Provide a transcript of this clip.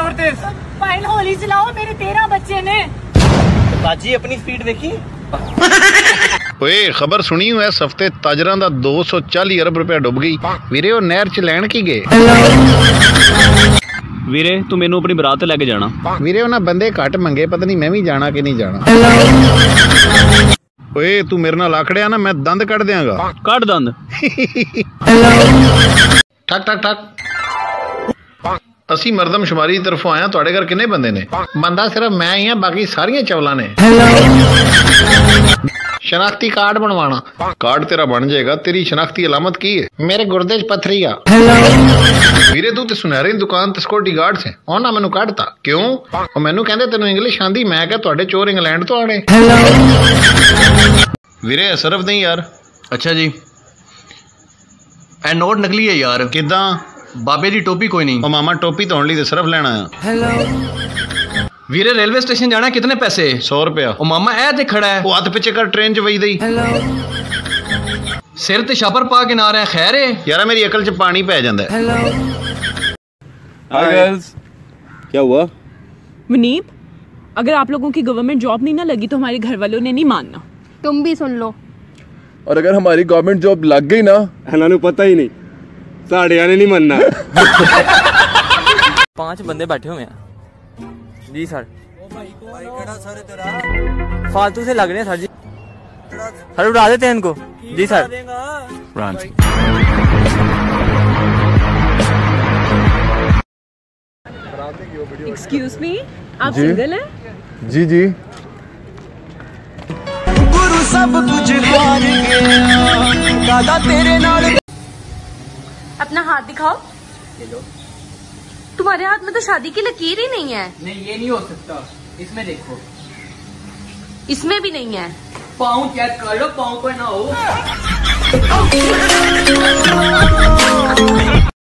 और तेज। फाइन होली चलाओ, मेरे 13 बच्चे ने। बाजी अपनी स्पीड देखी। ओए खबर सुनी हूं इस हफ्ते ताजरां दा 240 अरब रुपया डुब गई। वीरे ओ नहर च लैन की गए। वीरे तू मैनू अपनी बरात लेके जाना। वीरे उन्हें बंदे घट मंगे, पता नहीं मैं भी जाना कि नहीं जाना। ओए तू मेरे नाल आखड़िया ना, मैं दंद कट देंगा। कट दंद। ठक ठक ठक। असी मरदमशुमारी की तरफों आया। तुहाडे घर किन्ने बंदे ने? बंदा सिर्फ मैं ही हां, बाकी सारियां चवलां ने। शनाख्ती कार्ड बनवाना। कार्ड तेरा बन जाएगा। तेरी शनाख्ती अलामत की है? मेरे गुर्दे च पत्थरी आ। वीरे तू ते सुनहरे दी दुकान ते सिक्योरिटी गार्ड से उन्हां मैनू कढ़ता क्यों? और मैनू कहंदे तैनू इंग्लिश आंदी। मैं कहा तुहाडे चोर इंग्लैंड तो आने। वीरे सरफ नहीं यार। अच्छा जी, ए नोट नकली है यार। किदां? बाबे दी टोपी कोई नहीं। ओ मामा टोपी तो ले सरफ लेना है। वीरे रेलवे स्टेशन जाना, कितने पैसे? 100 रुपया। ओ मामा ए ते खड़ा है। वो हाथ पिछे कर, ट्रेन च वही दई। सिर ते छापर पा के ना रहा है, खैर है यार मेरी अकल च पानी पै जांदा है। Hi girls. क्या हुआ? मुनीब, अगर आप लोगों की गवर्नमेंट जॉब नहीं ना लगी तो हमारे घर वालों ने नहीं मानना। तुम भी सुन लो। और अगर हमारी गवर्नमेंट जॉब लग गई ना, इन्होंने पता ही नहीं, साढ़े ने नहीं मनना। 5 बंदे बैठे हुए हैं जी सर। फालतू से लग रहे हैं सर जी। सर उड़ा देते हैं इनको जी सर। एक्सक्यूज मी, आप सिंगल हैं? जी जी। गुरु सब कुछ हार गया, दादा तेरे नाल। अपना हाथ दिखाओ। तुम्हारे हाथ में तो शादी की लकीर ही नहीं है। नहीं ये नहीं हो सकता। इसमें देखो, इसमें भी नहीं है। पाँव चेक कर लो, पाँव पर ना हो।